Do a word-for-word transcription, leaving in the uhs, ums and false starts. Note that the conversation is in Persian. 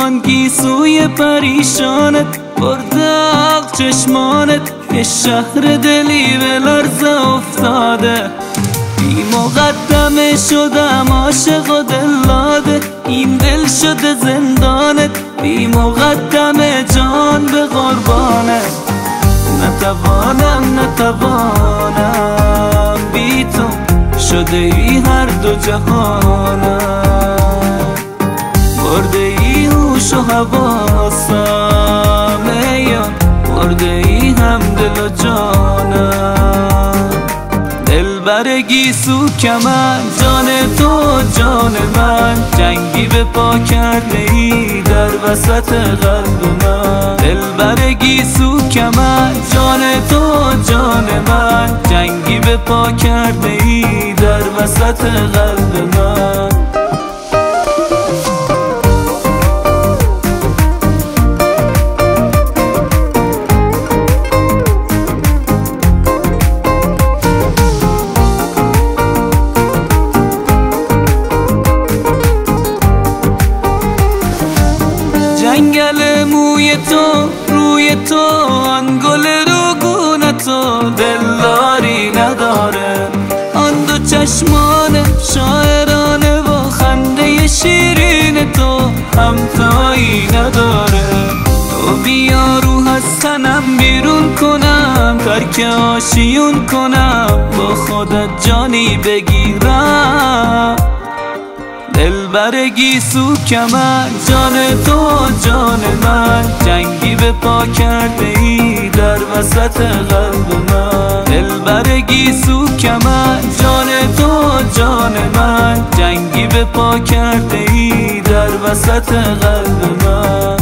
من گیسوی پریشانت، برداغ چشمانت که شهر دلی به لرزه افتاده. بی مقدمه شدم عاشق و دلاده، این دل شده زندانت. بی مقدمه جان به قربانت، نتوانم نتوانم بی تو، شده ای هر دو جهانم. برده ای هوش و حواسم ای یار، برده ای هم دل و جانم. دلبر گیسو کمن جان تو جان من، جنگی به پا کرده ای در وسط قلب من. دلبر گیسو کمن جان تو جان من، جنگی به پا کرده ای در وسط قلب من. جنگل موی تو روی تو، آن گل روگون تو دلداری نداره. آن دو چشمان شاعرانه و خنده شیرین تو همتایی نداره. تو بیا روح از تنم بیرون کنم، ترک آشیون کنم، با خودت جانی بگیرم. دلبر گیسو کمن جان تو جان من، جنگی به پا کرده ای در وسط قلب من. دلبر گیسو کمن جان تو جان من، جنگی به پا کرده ای در وسط قلب من.